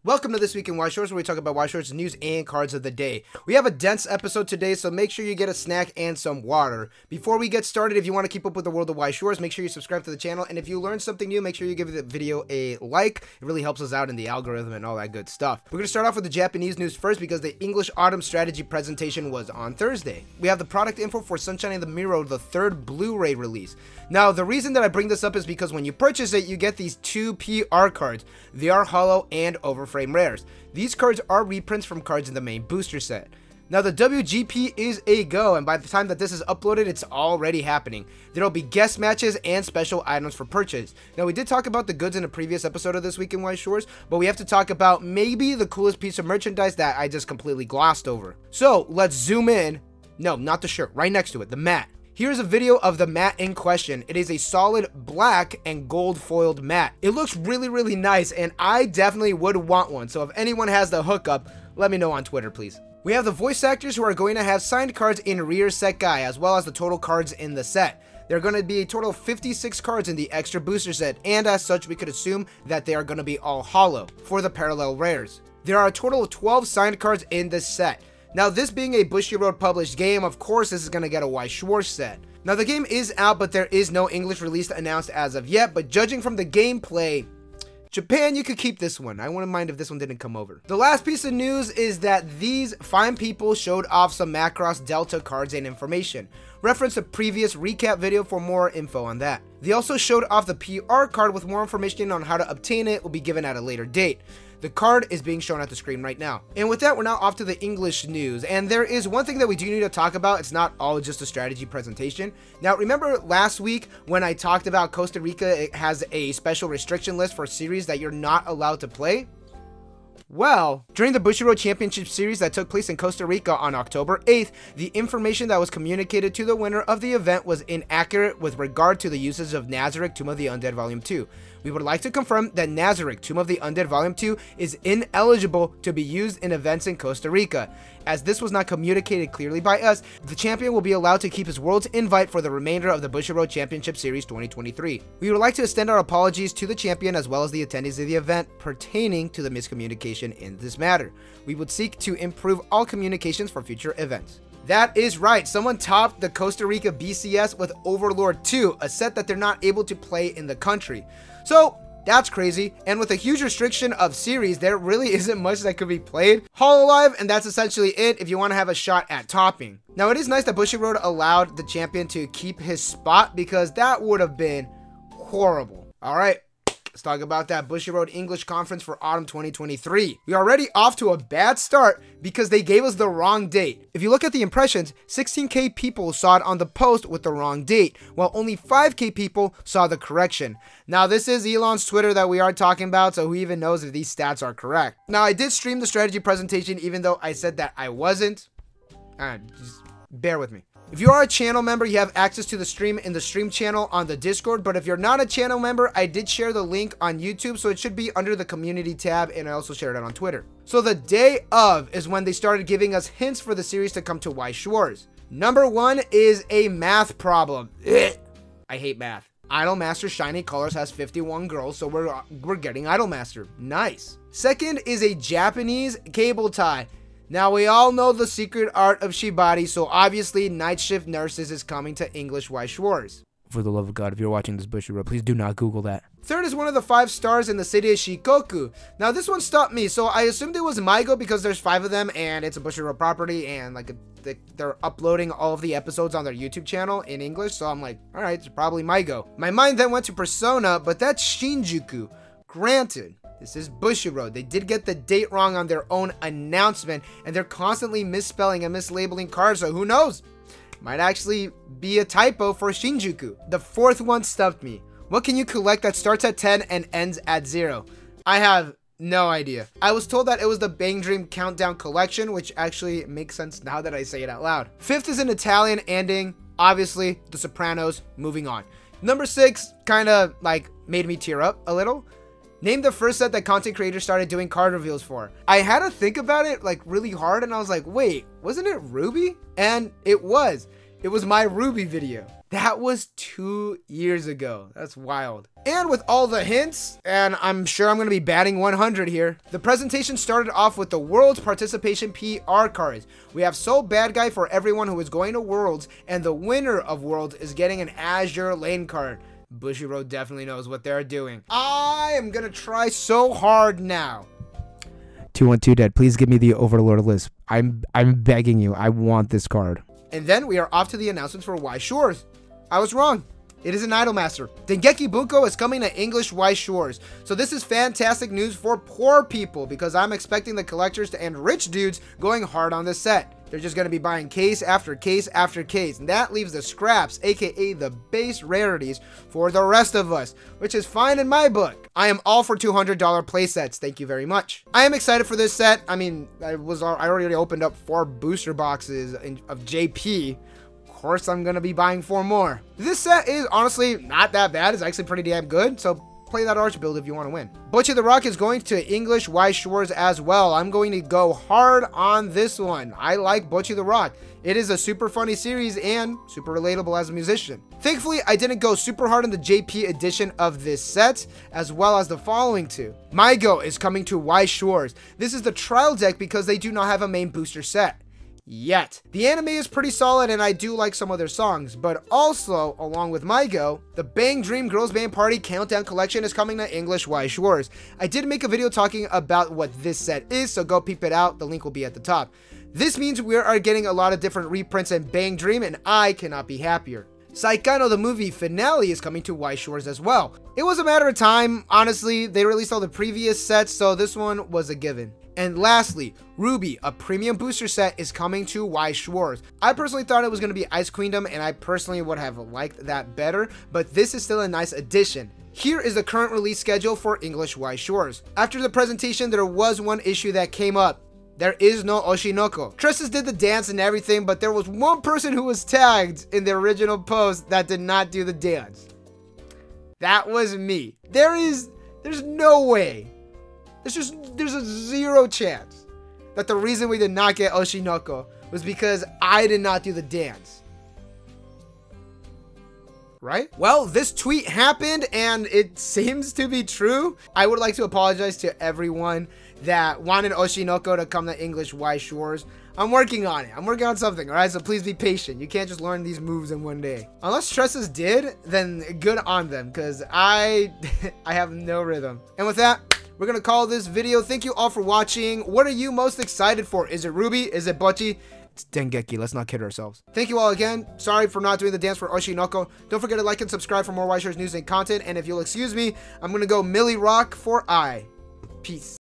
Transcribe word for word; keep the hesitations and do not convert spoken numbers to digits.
Welcome to This Week in Weiss Schwarz, where we talk about Weiss Schwarz news and cards of the day. We have a dense episode today, so make sure you get a snack and some water. Before we get started, if you want to keep up with the world of Weiss Schwarz, make sure you subscribe to the channel, and if you learned something new, make sure you give the video a like. It really helps us out in the algorithm and all that good stuff. We're going to start off with the Japanese news first because the English Autumn Strategy presentation was on Thursday. We have the product info for Sunshine in the Mirror, the third Blu-ray release. Now, the reason that I bring this up is because when you purchase it, you get these two P R cards. They are hollow and overframe rares. These cards are reprints from cards in the main booster set. Now, the W G P is a go, and by the time that this is uploaded, it's already happening. There will be guest matches and special items for purchase. Now, we did talk about the goods in a previous episode of This Week in Weiss Schwarz, but we have to talk about maybe the coolest piece of merchandise that I just completely glossed over. So, let's zoom in. No, not the shirt, right next to it, the mat. Here's a video of the mat in question. It is a solid black and gold foiled mat. It looks really, really nice, and I definitely would want one. So if anyone has the hookup, let me know on Twitter, please. We have the voice actors who are going to have signed cards in rear set guy, as well as the total cards in the set. There are going to be a total of fifty-six cards in the extra booster set, and as such, we could assume that they are going to be all hollow for the parallel rares. There are a total of twelve signed cards in this set. Now, this being a Bushiroad published game, of course this is going to get a Weiss Schwarz set. Now, the game is out, but there is no English release announced as of yet, but judging from the gameplay, Japan, you could keep this one. I wouldn't mind if this one didn't come over. The last piece of news is that these fine people showed off some Macross Delta cards and information. Reference a previous recap video for more info on that. They also showed off the P R card with more information on how to obtain it will be given at a later date. The card is being shown at the screen right now. And with that, we're now off to the English news. And there is one thing that we do need to talk about. It's not all just a strategy presentation. Now, remember last week when I talked about Costa Rica, it has a special restriction list for series that you're not allowed to play? Well, during the Bushiroad Championship Series that took place in Costa Rica on October eighth, the information that was communicated to the winner of the event was inaccurate with regard to the usage of Nazarick Tomb of the Undead Volume two. We would like to confirm that Nazarick Tomb of the Undead Volume two is ineligible to be used in events in Costa Rica. As this was not communicated clearly by us, the champion will be allowed to keep his World's Invite for the remainder of the Bushiroad Championship Series twenty twenty-three. We would like to extend our apologies to the champion as well as the attendees of the event pertaining to the miscommunication in this matter. We would seek to improve all communications for future events. That is right, someone topped the Costa Rica B C S with Overlord two, a set that they're not able to play in the country. So, that's crazy, and with a huge restriction of series, there really isn't much that could be played. Hololive, and that's essentially it if you want to have a shot at topping. Now, it is nice that Bushiroad allowed the champion to keep his spot because that would have been horrible. Alright, let's talk about that Bushiroad English Conference for Autumn twenty twenty-three. We are already off to a bad start because they gave us the wrong date. If you look at the impressions, sixteen K people saw it on the post with the wrong date, while only five K people saw the correction. Now, this is Elon's Twitter that we are talking about, so who even knows if these stats are correct. Now, I did stream the strategy presentation even though I said that I wasn't. Alright, just bear with me. If you are a channel member, you have access to the stream in the stream channel on the Discord, but if you're not a channel member, I did share the link on YouTube, so it should be under the community tab, and I also shared it on Twitter. So the day of is when they started giving us hints for the series to come to Weiss Schwarz. Number one is a math problem. I hate math. Idolmaster Shiny Colors has fifty-one girls, so we're, we're getting Idolmaster. Nice. Second is a Japanese cable tie. Now, we all know the secret art of Shibari, so obviously Night Shift Nurses is coming to English Weiss Schwarz. For the love of God, if you're watching this Bushiroad, please do not Google that. Third is one of the five stars in the city of Shikoku. Now, this one stopped me, so I assumed it was Maigo because there's five of them, and it's a Bushiroad property, and like a, they're uploading all of the episodes on their YouTube channel in English, so I'm like, alright, it's probably Maigo. My mind then went to Persona, but that's Shinjuku. Granted, this is Bushiroad. They did get the date wrong on their own announcement, and they're constantly misspelling and mislabeling cards, so who knows? Might actually be a typo for Shinjuku. The fourth one stumped me. What can you collect that starts at ten and ends at zero? I have no idea. I was told that it was the Bang Dream Countdown Collection, which actually makes sense now that I say it out loud. Fifth is an Italian ending. Obviously, The Sopranos. Moving on. Number six kind of like made me tear up a little. Name the first set that content creators started doing card reveals for. I had to think about it like really hard, and I was like, wait, wasn't it Ruby? And it was. It was my Ruby video. That was two years ago. That's wild. And with all the hints, and I'm sure I'm going to be batting one hundred here, the presentation started off with the Worlds Participation P R cards. We have Soul Bad Guy for everyone who is going to Worlds, and the winner of Worlds is getting an Azure Lane card. Bushiroad definitely knows what they're doing. I am going to try so hard now. two one two Dead, please give me the Overlord list. I'm, I'm begging you. I want this card. And then we are off to the announcements for Y Shores. I was wrong. It is an Idolmaster. Dengeki Bunko is coming to English Y Shores. So this is fantastic news for poor people because I'm expecting the collectors to end rich dudes going hard on this set. They're just going to be buying case after case after case. And that leaves the scraps, aka the base rarities, for the rest of us, which is fine in my book. I am all for two hundred dollar playsets. Thank you very much. I am excited for this set. I mean, I was I already opened up four booster boxes in, of J P. Of course, I'm going to be buying four more. This set is honestly not that bad. It's actually pretty damn good. So play that arch build if you want to win. Butcher the Rock is going to English Y Shores as well. I'm going to go hard on this one. I like Butcher the Rock. It is a super funny series and super relatable as a musician. Thankfully, I didn't go super hard on the J P edition of this set, as well as the following two. Mygo is coming to Y Shores. This is the trial deck because they do not have a main booster set yet. The anime is pretty solid and I do like some of their songs, but also, along with Mygo, the Bang Dream Girls Band Party Countdown Collection is coming to English Y Shores. I did make a video talking about what this set is, so go peep it out. The link will be at the top. This means we are getting a lot of different reprints in Bang Dream, and I cannot be happier. Saikano the movie finale is coming to Y Shores as well. It was a matter of time. Honestly, they released all the previous sets, so this one was a given. And lastly, Ruby, a premium booster set, is coming to Y Shores. I personally thought it was going to be Ice Queendom, and I personally would have liked that better, but this is still a nice addition. Here is the current release schedule for English Y Shores. After the presentation, there was one issue that came up. There is no Oshinoko. Tresses did the dance and everything, but there was one person who was tagged in the original post that did not do the dance. That was me. There is, there's no way. There's just, there's a zero chance that the reason we did not get Oshinoko was because I did not do the dance. Right? Well, this tweet happened and it seems to be true. I would like to apologize to everyone that wanted Oshinoko to come to English Y Shores. I'm working on it. I'm working on something, alright? So please be patient. You can't just learn these moves in one day. Unless Tresses did, then good on them, because I, I have no rhythm. And with that, we're going to call this video. Thank you all for watching. What are you most excited for? Is it Ruby? Is it Bocchi? It's Dengeki. Let's not kid ourselves. Thank you all again. Sorry for not doing the dance for Oshinoko. Don't forget to like and subscribe for more Y Shores news and content. And if you'll excuse me, I'm going to go Millie Rock for I. Peace.